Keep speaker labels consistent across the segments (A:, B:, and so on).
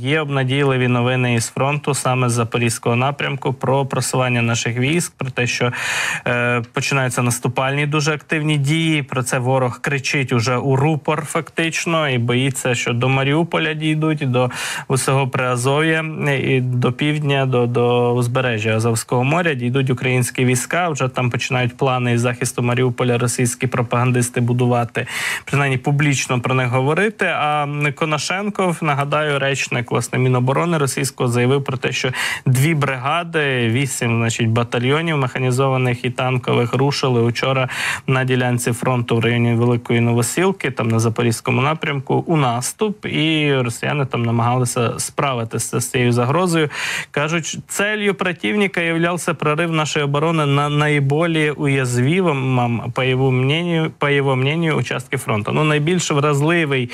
A: Є обнадійливі новини із фронту, саме з Запорізького напрямку, про просування наших військ, про те, що починаються наступальні дуже активні дії. Про це ворог кричить уже у рупор фактично і боїться, що до Маріуполя дійдуть, до усього Приазов'я, і до півдня, до узбережжя Азовського моря дійдуть українські війська. Вже там починають плани із захисту Маріуполя російські пропагандисти будувати, принаймні публічно про них говорити. А Конашенков, нагадаю, речник власне Міноборони російського, заявив про те, що 2 бригади, 8, батальйонів механізованих і танкових рушили учора на ділянці фронту в районі Великої Новосілки, там на Запорізькому напрямку, у наступ, і росіяни там намагалися справитися з цією загрозою. Кажуть, целью противника являвся прорив нашої оборони на найбільш уязвимом, по його мнению, участки фронту. Найбільш вразливий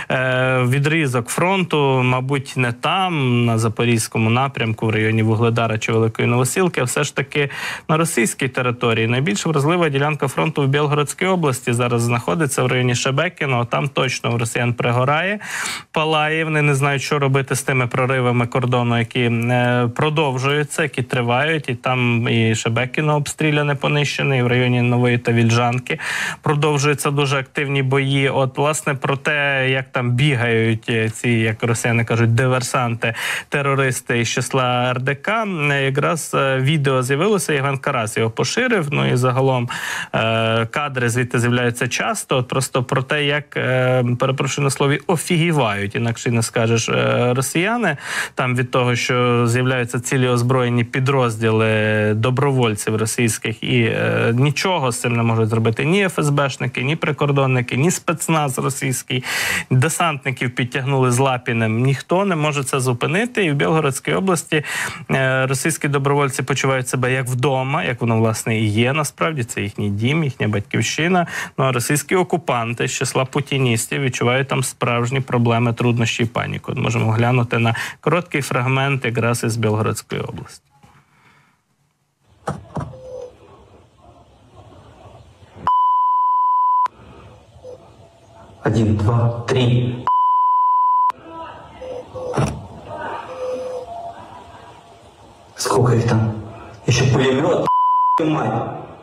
A: відрізок фронту, мабуть, не там, на Запорізькому напрямку, в районі Вугледара чи Великої Новосілки, а все ж таки на російській території. Найбільш вразлива ділянка фронту в Білгородській області зараз знаходиться, в районі Шебекіного. Там точно в росіян пригорає, палає. Вони не знають, що робити з тими проривами кордону, які продовжуються, які тривають. І там і Шебекіно обстріляне, понищене, і в районі Нової Тавільжанки продовжуються дуже активні бої. От, власне, про те, як там бігають ці, як росіяни кажуть, диверсанти, терористи із числа РДК, якраз відео з'явилося, Євген Карась його поширив, і загалом кадри звідти з'являються часто, просто про те, як, перепрошую на слові, офігівають, інакше не скажеш, росіяни, там від того, що з'являються цілі озброєні підрозділи добровольців російських, і нічого з цим не можуть зробити ні ФСБшники, ні прикордонники, ні спецназ російський, десантників підтягнули з Лапіним, ніхто не може це зупинити, і в Білгородській області російські добровольці почувають себе як вдома, як воно, власне, і є, насправді, це їхній дім, їхня батьківщина, а російські окупанти з числа путіністів відчувають там справжні проблеми, труднощі і паніку. Можемо глянути на короткий фрагмент якраз із Білгородської області.
B: Один, два, три. Сколько их там? Еще пулемет, мать.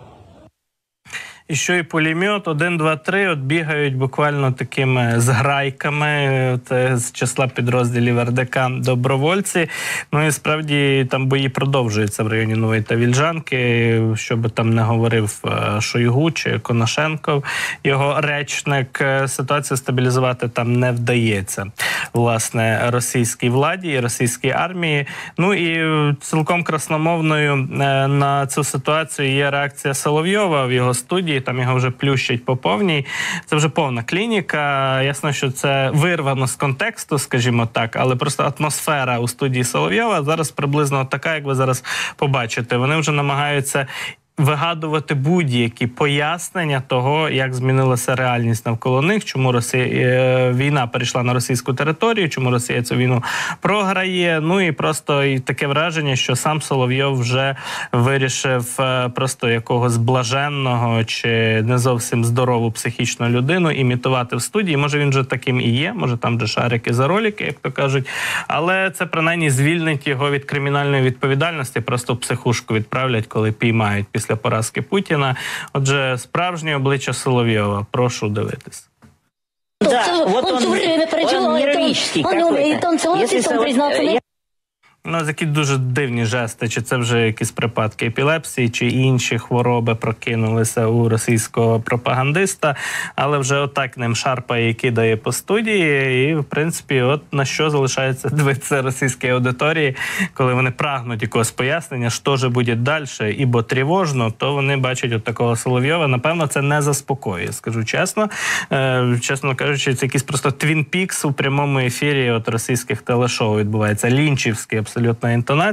A: І що і пулемет, 1, 2, 3, от бігають буквально такими зграйками з числа підрозділів РДК добровольці. І справді там бої продовжуються в районі Нової Тавільжанки, що би там не говорив Шойгу чи Конашенков, його речник, ситуацію стабілізувати там не вдається, власне, російській владі і російській армії. І цілком красномовною на цю ситуацію є реакція Соловйова в його студії, там його вже плющать по повній. Це вже повна клініка. Ясно, що це вирвано з контексту, скажімо так, але просто атмосфера у студії Соловйова зараз приблизно така, як ви зараз побачите. Вони вже намагаються вигадувати будь-які пояснення того, як змінилася реальність навколо них, чому війна перейшла на російську територію, чому Росія цю війну програє. І просто таке враження, що сам Соловйов вже вирішив просто якогось блаженного чи не зовсім здорову психічну людину імітувати в студії. Може, він вже таким і є, може, там же шарики за ролики, як то кажуть. Але це, принаймні, звільнить його від кримінальної відповідальності, просто в психушку відправлять, коли піймають після поразки Путіна. Отже, справжнє обличчя Соловйова. Прошу дивитись.
C: Да, вот он нервический какой-то.
A: Такі дуже дивні жести, чи це вже якісь припадки епілепсії, чи інші хвороби прокинулися у російського пропагандиста, але вже отак ним шарпає і кидає по студії, і, в принципі, от на що залишається дивитися російській аудиторії, коли вони прагнуть якогось пояснення, що ж буде далі, ібо тривожно, то вони бачать от такого Соловйова. Напевно, це не заспокоює, скажу чесно. Чесно кажучи, це якийсь просто Twin Peaks у прямому ефірі от російських телешоу відбувається, лінчівський абсолютно інтонація.